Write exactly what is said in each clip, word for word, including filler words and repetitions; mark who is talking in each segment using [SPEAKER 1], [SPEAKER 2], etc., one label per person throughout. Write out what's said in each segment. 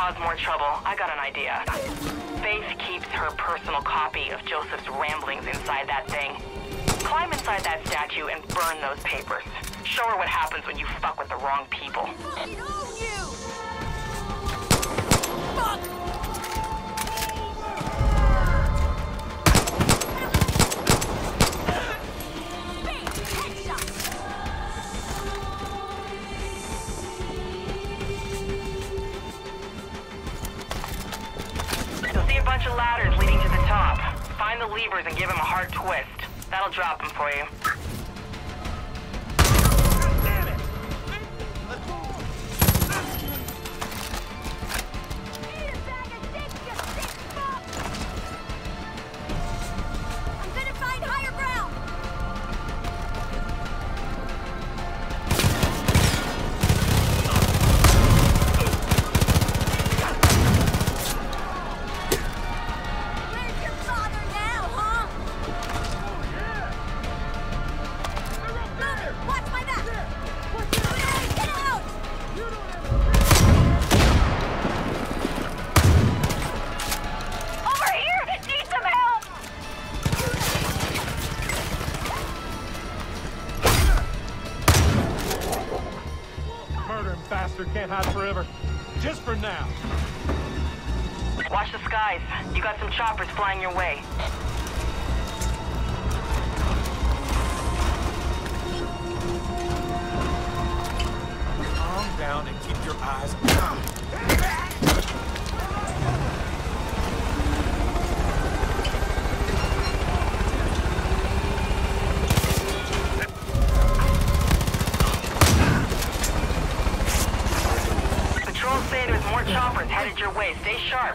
[SPEAKER 1] cause more trouble, I got an idea. Faith keeps her personal copy of Joseph's ramblings inside that thing. Climb inside that statue and burn those papers. Show her what happens when you fuck with the wrong people.
[SPEAKER 2] Fuck!
[SPEAKER 1] You'll see a bunch of ladders leading to the top. Find the levers and give him a hard twist. That'll drop him for you.
[SPEAKER 3] Can't hide forever. Just for now.
[SPEAKER 1] Watch the skies. You got some choppers flying your way.
[SPEAKER 3] Calm down and keep your eyes down.
[SPEAKER 1] Say there's more choppers headed your way. Stay sharp.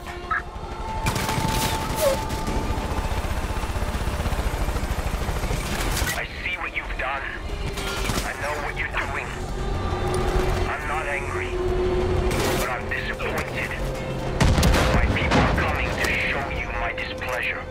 [SPEAKER 4] I see what you've done. I know what you're doing. I'm not angry, but I'm disappointed. My people are coming to show you my displeasure.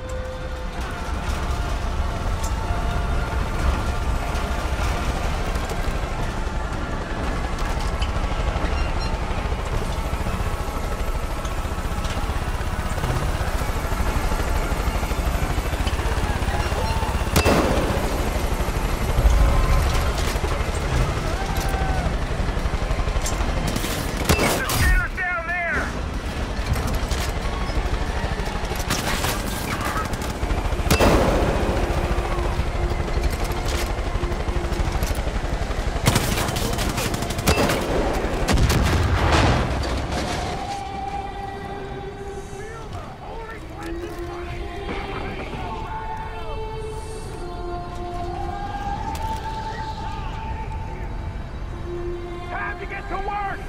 [SPEAKER 3] To get to work!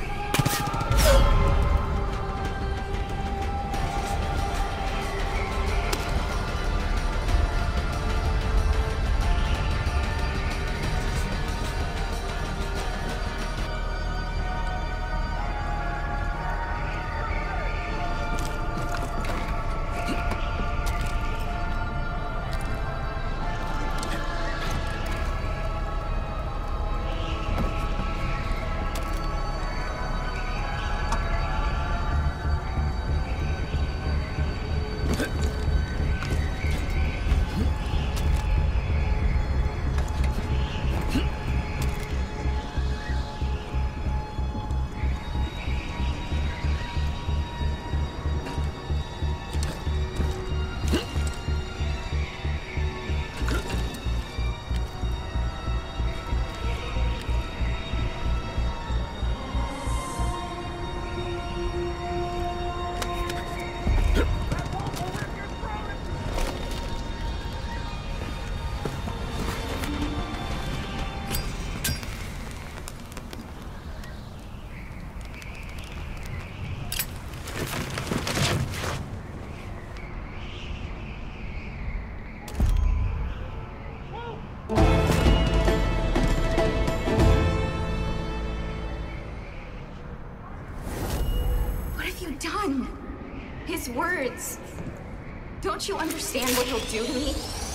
[SPEAKER 2] His words. Don't you understand what he'll do to me?